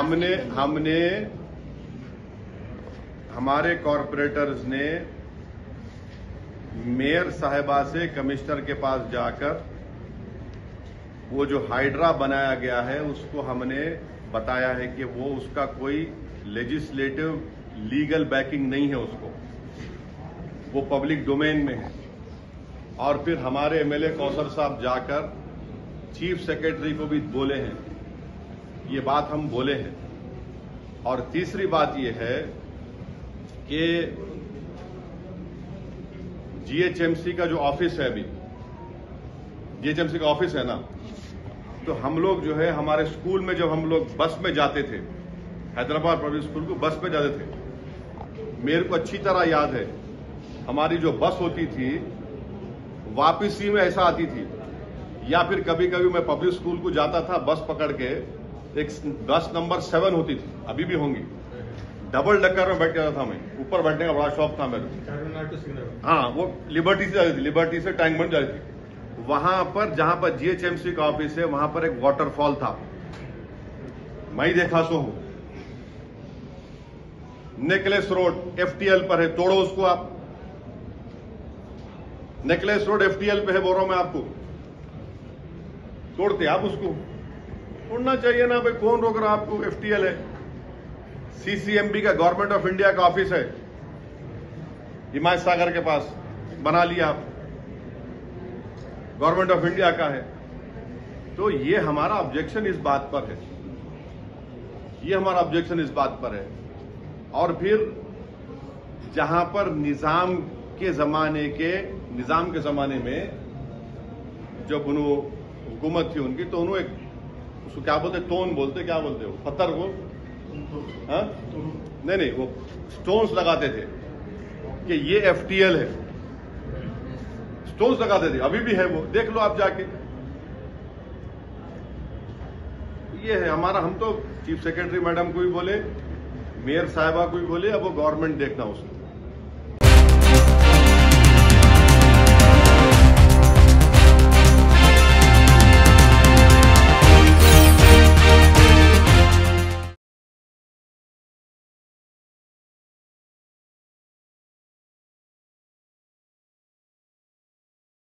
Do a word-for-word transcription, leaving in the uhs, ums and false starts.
हमने हमने हमारे कॉरपोरेटर्स ने मेयर साहिबा से कमिश्नर के पास जाकर वो जो हाइड्रा बनाया गया है उसको हमने बताया है कि वो उसका कोई लेजिस्लेटिव लीगल बैकिंग नहीं है, उसको वो पब्लिक डोमेन में है। और फिर हमारे एमएलए कौसर साहब जाकर चीफ सेक्रेटरी को भी बोले हैं, ये बात हम बोले हैं। और तीसरी बात ये है कि जीएचएमसी का जो ऑफिस है, अभी जीएचएमसी का ऑफिस है ना, तो हम लोग जो है हमारे स्कूल में जब हम लोग बस में जाते थे, हैदराबाद पब्लिक स्कूल को बस में जाते थे, मेरे को अच्छी तरह याद है हमारी जो बस होती थी वापसी में ऐसा आती थी, या फिर कभी कभी मैं पब्लिक स्कूल को जाता था बस पकड़ के, एक बस नंबर सेवन होती थी, अभी भी होंगी, डबल डकर में बैठ जाता था मैं, ऊपर बैठने का बड़ा शौक था मेरे। हाँ, वो लिबर्टी से जाती थी, लिबर्टी से टैंक बंड जाती थी। वहां पर जहां पर जीएचएमसी का ऑफिस है वहां पर एक वाटरफॉल था, मैं ही देखा सो हूं। नेकलेस रोड एफटीएल पर है, तोड़ो उसको आप। नेकलेस रोड एफटीएल पे है, बोल रहा हूं मैं आपको, तोड़ते आप उसको, तोड़ना चाहिए ना भाई, कौन रोक रहा आपको? एफटीएल है, सीसीएमबी का गवर्नमेंट ऑफ इंडिया का ऑफिस है हिमायत सागर के पास, बना लिया आप, गवर्नमेंट ऑफ इंडिया का है। तो ये हमारा ऑब्जेक्शन इस बात पर है, ये हमारा ऑब्जेक्शन इस बात पर है। और फिर जहां पर निजाम के जमाने के निजाम के जमाने में जब उन्होंने हुकूमत थी उनकी, तो उन्होंने उसको क्या बोलते, टोन बोलते, क्या बोलते हो, पत्थर को, हाँ नहीं नहीं वो स्टोन्स लगाते थे कि ये एफटीएल है, स्टोन्स लगाते थे, अभी भी है वो, देख लो आप जाके। ये है हमारा, हम तो चीफ सेक्रेटरी मैडम को भी बोले, मेयर साहिबा को भी बोले, अब वो गवर्नमेंट देखना उसको।